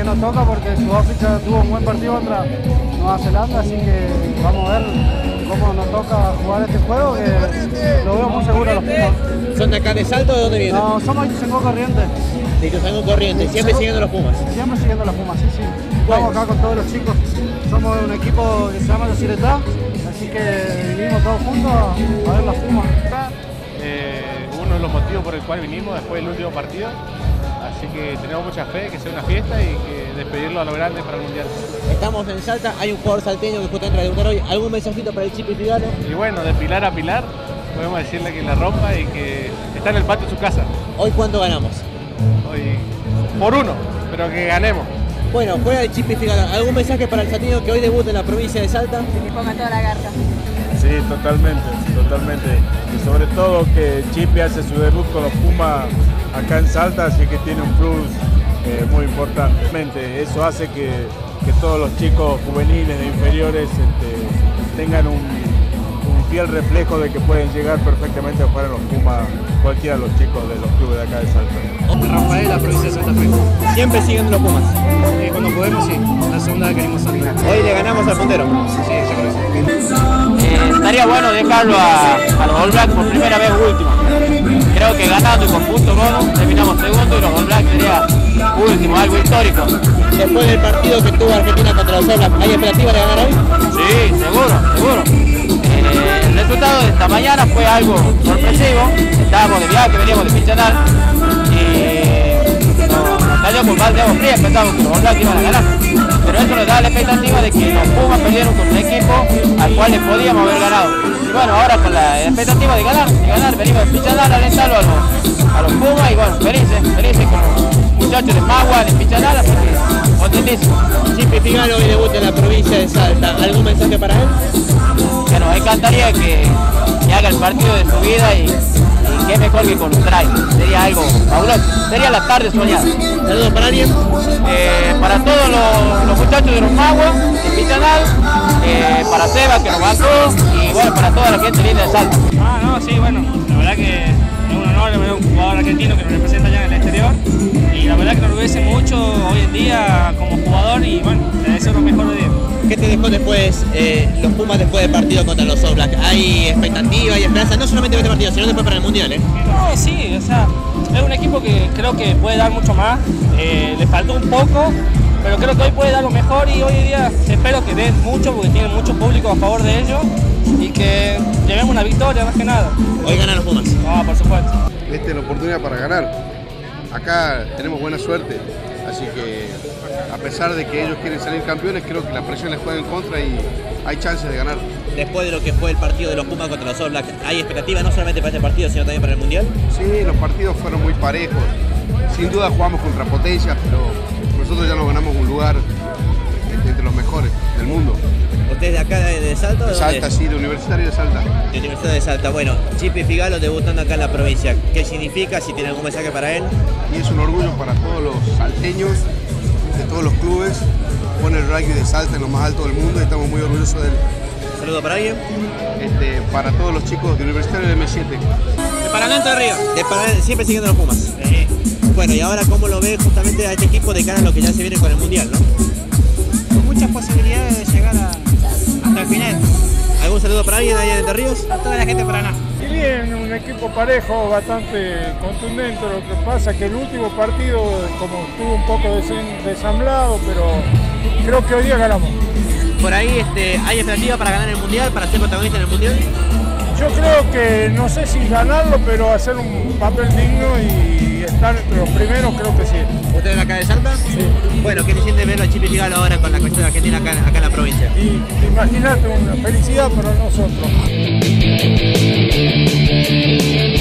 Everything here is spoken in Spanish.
nos toca porque Sudáfrica tuvo un buen partido contra Nueva Zelanda, así que vamos a ver cómo nos toca jugar este juego, que lo veo muy seguro a los Pumas. ¿Son de acá de Salto o de dónde vienen? No, somos de Ituzaingó Corrientes. De Ituzaingó Corrientes, siempre siguiendo los Pumas. Siempre siguiendo los Pumas, sí, sí. Estamos acá con todos los chicos. Somos un equipo que se llama Los Ciretá, así que vinimos todos juntos a ver los Pumas. Uno de los motivos por el cual vinimos después del último partido. Así que tenemos mucha fe que sea una fiesta y que despedirlo a lo grande para el Mundial. Estamos en Salta, hay un jugador salteño que justamente va a debutar hoy. ¿Algún mensajito para el Chipi Figalo? Y bueno, de pilar a pilar, podemos decirle que la rompa y que está en el patio de su casa. ¿Hoy cuánto ganamos? Hoy por uno, pero que ganemos. Bueno, juega el Chipi Figalo. ¿Algún mensaje para el salteño que hoy debuta en la provincia de Salta? Que ponga toda la garra. Sí, totalmente. Y sobre todo que Chipi hace su debut con los Pumas acá en Salta, así que tiene un plus muy importante. Eso hace que todos los chicos juveniles de inferiores tengan un fiel reflejo de que pueden llegar perfectamente a jugar en los Pumas cualquiera de los chicos de los clubes de acá de Salta. Rafael, la provincia de Santa Fe. Siempre siguiendo los Pumas. Cuando podemos, sí. La segunda vez queremos salir. Hoy le ganamos al puntero. Sí, yo creo que sí. Estaría bueno dejarlo a los All Blacks por primera vez último. Creo que ganando y con puntos bonus terminamos segundo y los All Blacks sería último, algo histórico. Después del partido que tuvo Argentina contra los All Blacks, ¿hay expectativa de ganar hoy? Sí, seguro. El resultado de esta mañana fue algo sorpresivo. Estábamos de viaje, veníamos de Pichanal y nos cayó con más de agua fría, pensábamos que los All Blacks iban a ganar. Pero eso nos da la expectativa de que los Pumas perdieron con un equipo al cual les podíamos haber ganado. Y bueno, ahora con la expectativa de ganar, venimos de Pichanal a alentarlo a los Pumas y bueno, felices con los muchachos de Magua, de Pichanal, así que contentísimo. Chipi Figalo hoy debuta en la provincia de Salta. ¿Algún mensaje para él? Que nos encantaría que haga el partido de su vida y qué mejor que con un try. Sería algo fabuloso. Sería la tarde soñada. ¿Saludos para alguien? Para todos los muchachos de los Magua, de Pichanal, para Seba que nos bancó y bueno, para toda la gente linda de Salta. Sí, bueno, la verdad que es un honor ver a un jugador argentino que nos representa allá en el exterior y la verdad que nos orgullece mucho hoy en día como jugador y bueno, le deseo lo mejor de día. ¿Qué te dejó después los Pumas después del partido contra los All Blacks? ¿Hay expectativa y esperanza, no solamente en este partido, sino después para el Mundial? No, sí, o sea, es un equipo que creo que puede dar mucho más, le faltó un poco, pero creo que hoy puede dar lo mejor y hoy en día espero que den mucho porque tienen mucho público a favor de ellos y que llevemos una victoria más que nada. Hoy ganan los Pumas. No, por supuesto. Esta es la oportunidad para ganar. Acá tenemos buena suerte, así que a pesar de que ellos quieren salir campeones, creo que la presión les juega en contra y hay chances de ganar. Después de lo que fue el partido de los Pumas contra los All Blacks, ¿hay expectativa no solamente para este partido, sino también para el Mundial? Sí, los partidos fueron muy parejos. Sin duda jugamos contra potencias, pero nosotros ya nos ganamos un lugar entre los mejores del mundo. ¿Usted es de acá, de Salta? De Salta, sí, de Universitario de Salta. De Universidad de Salta. Bueno, Chipi Figalo debutando acá en la provincia. ¿Qué significa? Si tiene algún mensaje para él. Y es un orgullo para todos los salteños, de todos los clubes. Pone el rugby de Salta en lo más alto del mundo y estamos muy orgullosos de él. ¿Saludo para alguien? Para todos los chicos de Universitario del M7. De Paraná Entre Ríos. De Paraná, siempre siguiendo los Pumas. Sí. Bueno, y ahora ¿cómo lo ve justamente a este equipo de cara a lo que ya se viene con el Mundial, no? Con muchas posibilidades de llegar hasta el final. ¿Algún saludo para alguien allá en Entre Ríos? A toda la gente de Paraná. Y bien, un equipo parejo, bastante contundente. Lo que pasa es que el último partido, como estuvo un poco desamblado, pero creo que hoy día ganamos. Por ahí, ¿hay expectativa para ganar el Mundial, para ser protagonista en el Mundial? Yo creo que, no sé si ganarlo, pero hacer un papel digno y estar entre los primeros, creo que sí. ¿Usted es acá de Salta? Sí. Bueno, ¿qué te siente verlo a Chipi Figalo ahora con la cuestión de Argentina acá en la provincia? Y imagínate, una felicidad para nosotros.